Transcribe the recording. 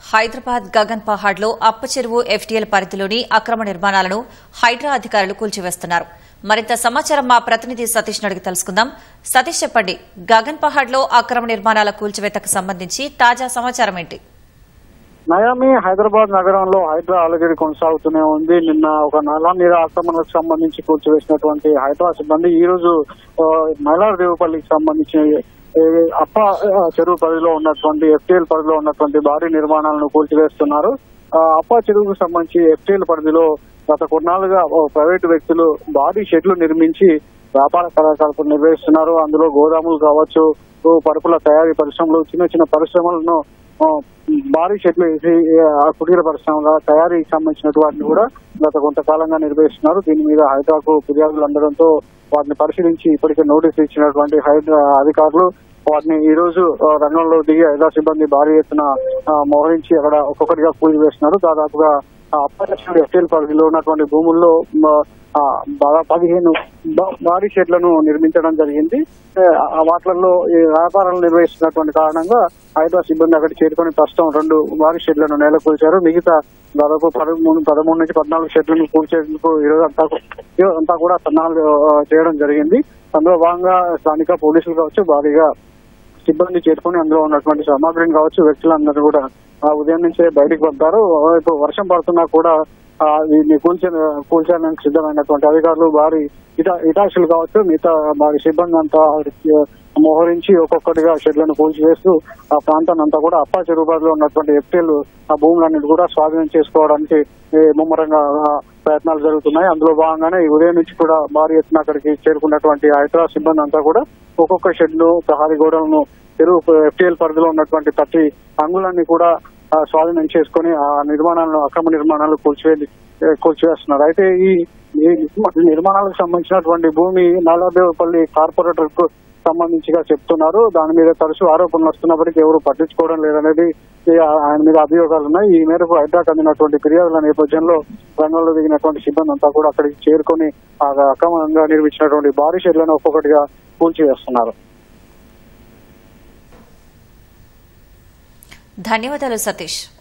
హైదరాబాద్ గగన్ పహాడ్ లో అప్ప చెరువు ఎఫ్టీఎల్ పరిధిలోని అక్రమ నిర్మాణాలను హైడ్రా అధికారులు కూల్చివేస్తున్నారు. మరింత సమాచారం మా ప్రతినిధి సతీష్ అడిగి తెలుసుకుందాం. సతీష్, చెప్పండి, గగన్ పహాడ్ లో అక్రమ నిర్మాణాల కూల్చివేతకు సంబంధించి తాజా సమాచారం ఏంటి? నయామి హైదరాబాద్ నగరంలో హైడ్రా అలజడి కొనసాగుతూనే ఉంది. నిన్న ఒక నల్ల నీరు ఆక్రమణకు సంబంధించి కూల్చివేసినటువంటి హైడ్రా సిబ్బంది ఈ రోజు మైలార్దేవుపల్లికి సంబంధించిన అప్ప చెరువు పరిధిలో ఉన్నటువంటి ఎఫ్టీఎల్ పరిధిలో ఉన్నటువంటి భారీ నిర్మాణాలను కూల్చివేస్తున్నారు. అప్ప చెరువుకు సంబంధించి ఎఫ్టీఎల్ పరిధిలో గత కొన్నాళ్లుగా ప్రైవేటు వ్యక్తులు భారీ షెడ్లు నిర్మించి వ్యాపార కార్యకలాపాలు నిర్వహిస్తున్నారు. అందులో గోదాములు కావచ్చు, పరుపుల తయారీ పరిశ్రమలు, చిన్న చిన్న పరిశ్రమలను భారీ షెడ్లు వేసి కుటీర పరిశ్రమల తయారీకి సంబంధించినటువంటి వాటిని కూడా గత కొంతకాలంగా నిర్వహిస్తున్నారు. దీని మీద హైడ్రాకు ఫిర్యాదులు అందడంతో వాటిని పరిశీలించి ఇప్పటికే నోటీసులు ఇచ్చినటువంటి హైడ్రా అధికారులు వాటిని ఈ రోజు రంగంలో దిగి హైడ్రా సిబ్బంది భారీ ఎత్తున మోహరించి అక్కడ ఒక్కొక్కటిగా కూల్చివేస్తున్నారు. దాదాపుగా అప్పటి ఎఫ్టీఎల్ పరిధిలో ఉన్నటువంటి భూముల్లో 15 భారీ షెడ్లను నిర్మించడం జరిగింది. వాటిల్లో ఈ వ్యాపారాలు నిర్వహిస్తున్నటువంటి కారణంగా హైడ్రా సిబ్బంది అక్కడ చేరుకొని ప్రస్తుతం 2 భారీ షెడ్లను నేలకూల్చారు. మిగతా దాదాపు 13 నుంచి 14 షెడ్లను కూల్చేందుకు ఈరోజు అంతా కూడా సన్నాహాలు చేయడం జరిగింది. అందులో భాగంగా స్థానిక పోలీసులు కావచ్చు, భారీగా సిబ్బంది చేరుకొని అందులో ఉన్నటువంటి సామాగ్రిని కావచ్చు, వ్యక్తులందరూ కూడా ఉదయం నుంచే బయటకు పంపారు. ఇప్పుడు వర్షం పడుతున్నా కూడా దీన్ని కూల్చడానికి సిద్ధమైనటువంటి అధికారులు భారీ ఇటాచులు కావచ్చు, మిగతా భారీ సిబ్బంది అంతా మోహరించి ఒక్కొక్కటిగా షెడ్లను కూల్చివేస్తూ ఆ ప్రాంతాన్ని అంతా కూడా అప్ప చెరువులో ఉన్నటువంటి ఎఫ్టీఎల్ ఆ భూములన్నిటి కూడా స్వాధీనం చేసుకోవడానికి ముమ్మరంగా ప్రయత్నాలు జరుగుతున్నాయి. అందులో భాగంగానే ఈ ఉదయం నుంచి కూడా భారీ ఎత్తున అక్కడికి చేరుకున్నటువంటి హైడ్రా సిబ్బంది అంతా కూడా ఒక్కొక్క షెడ్లు, ప్రహారీ గోడలను, చెరువు ఎఫ్టీఎల్ పరిధిలో ఉన్నటువంటి 30 అంగులన్నీ కూడా స్వాధీనం చేసుకుని ఆ నిర్మాణాలను, అక్రమ నిర్మాణాలు కూల్చివేస్తున్నారు. అయితే ఈ నిర్మాణాలకు సంబంధించినటువంటి భూమి నాలాదేవపల్లి కార్పొరేటర్ కు సంబంధించిగా చెప్తున్నారు. దాని మీద తరచూ ఆరోపణలు వస్తున్నప్పటికీ ఎవరు పట్టించుకోవడం లేదనేది ఆయన మీద అభియోగాలు ఉన్నాయి. ఈ మేరకు హైడ్రాకు అందినటువంటి ఫిర్యాదుల నేపథ్యంలో రంగంలో దిగినటువంటి సిబ్బంది అంతా కూడా అక్కడికి చేరుకొని అక్రమంగా నిర్మించినటువంటి భారీ షెడ్లను ఒక్కొక్కటిగా కూల్చివేస్తున్నారు. ధన్యవాదాలు సతీష్.